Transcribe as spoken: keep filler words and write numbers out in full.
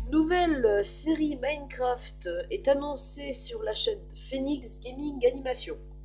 Une nouvelle série Minecraft est annoncée sur la chaîne Phoenix Gaming Animation.